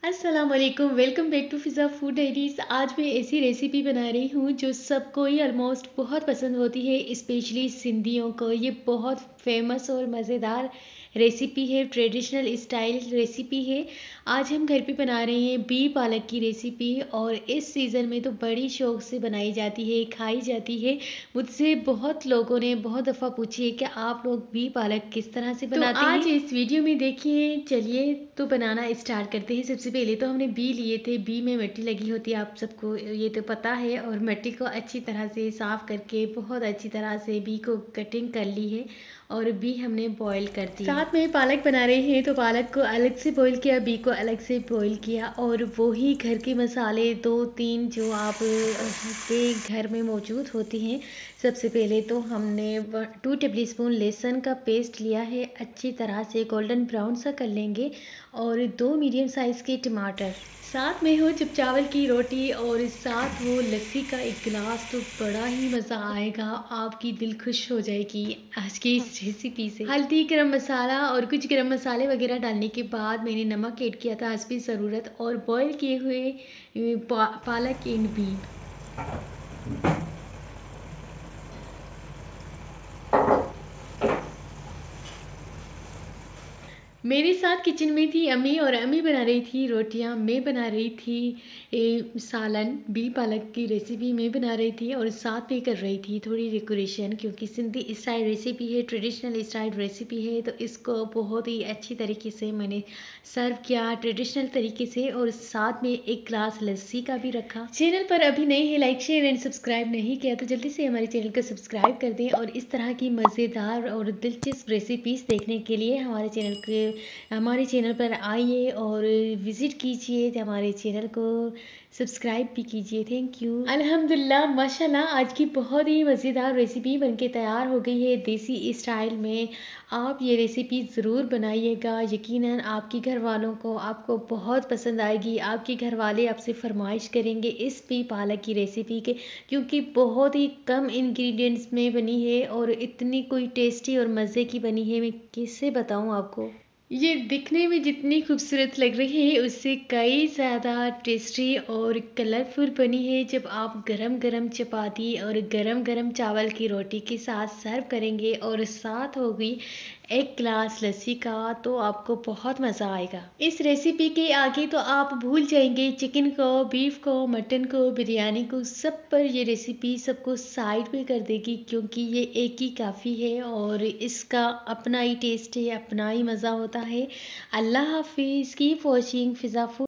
अस्सलाम वालेकुम, welcome back to Fiza food diaries. आज मैं ऐसी रेसिपी बना रही हूँ जो सबको ही ऑलमोस्ट बहुत पसंद होती है, स्पेशली सिंधियों को। ये बहुत फेमस और मज़ेदार रेसिपी है, ट्रेडिशनल स्टाइल रेसिपी है। आज हम घर पे बना रहे हैं बी पालक की रेसिपी, और इस सीज़न में तो बड़ी शौक से बनाई जाती है, खाई जाती है। मुझसे बहुत लोगों ने बहुत दफ़ा पूछी है कि आप लोग बी पालक किस तरह से बनाते हैं। आज इस वीडियो में देखिए, चलिए तो बनाना स्टार्ट करते हैं। सबसे पहले तो हमने बी लिए थे। बी में मिट्टी लगी होती है, आप सबको ये तो पता है, और मिट्टी को अच्छी तरह से साफ़ करके बहुत अच्छी तरह से बी को कटिंग कर ली है, और बी हमने बॉईल कर दी। साथ में पालक बना रहे हैं तो पालक को अलग से बॉईल किया, बी को अलग से बॉईल किया, और वही घर के मसाले 2-3 जो आप के घर में मौजूद होते हैं। सबसे पहले तो हमने 2 टेबल स्पून लहसुन का पेस्ट लिया है, अच्छी तरह से गोल्डन ब्राउन सा कर लेंगे, और 2 मीडियम साइज़ के टमाटर। साथ में हो जब चावल की रोटी और साथ हो लस्सी का एक गिलास, तो बड़ा ही मज़ा आएगा, आपकी दिल खुश हो जाएगी आज की इस रेसिपी से। हल्दी, गरम मसाला और कुछ गरम मसाले वगैरह डालने के बाद मैंने नमक ऐड किया था हस्बी ज़रूरत, और बॉईल किए हुए पालक एंड बी। मेरे साथ किचन में थी अम्मी, और अम्मी बना रही थी रोटियां, मैं बना रही थी सालन। बी पालक की रेसिपी मैं बना रही थी, और साथ में कर रही थी थोड़ी डेकोरेशन, क्योंकि सिंधी स्टाइल रेसिपी है, ट्रेडिशनल स्टाइल रेसिपी है, तो इसको बहुत ही अच्छी तरीके से मैंने सर्व किया ट्रेडिशनल तरीके से, और साथ में एक ग्लास लस्सी का भी रखा। चैनल पर अभी नए हैं, लाइक शेयर एंड सब्सक्राइब नहीं किया तो जल्दी से हमारे चैनल को सब्सक्राइब कर दें, और इस तरह की मज़ेदार और दिलचस्प रेसिपीज़ देखने के लिए हमारे चैनल पर आइए और विज़िट कीजिए, हमारे चैनल को सब्सक्राइब भी कीजिए। Thank you. अल्हम्दुलिल्लाह, माशाल्लाह, आज की बहुत ही मज़ेदार रेसिपी बनके तैयार हो गई है देसी स्टाइल में। आप ये रेसिपी ज़रूर बनाइएगा, यकीनन आपके घर वालों को आपको बहुत पसंद आएगी। आपके घर वाले आपसे फरमाइश करेंगे इस बी पालक की रेसिपी के, क्योंकि बहुत ही कम इंग्रेडिएंट्स में बनी है, और इतनी कोई टेस्टी और मज़े की बनी है, मैं कैसे बताऊँ आपको। ये दिखने में जितनी खूबसूरत लग रही है, उससे कई ज़्यादा टेस्टी और कलरफुल बनी है। जब आप गरम गरम चपाती और गरम गरम चावल की रोटी के साथ सर्व करेंगे, और साथ होगी एक गिलास लस्सी का, तो आपको बहुत मज़ा आएगा। इस रेसिपी के आगे तो आप भूल जाएंगे चिकन को, बीफ को, मटन को, बिरयानी को, सब पर ये रेसिपी सबको साइड पे कर देगी, क्योंकि ये एक ही काफ़ी है, और इसका अपना ही टेस्ट है, अपना ही मज़ा होता है। अल्लाह हाफिज़, कीप वॉचिंग फ़िज़ा फूड।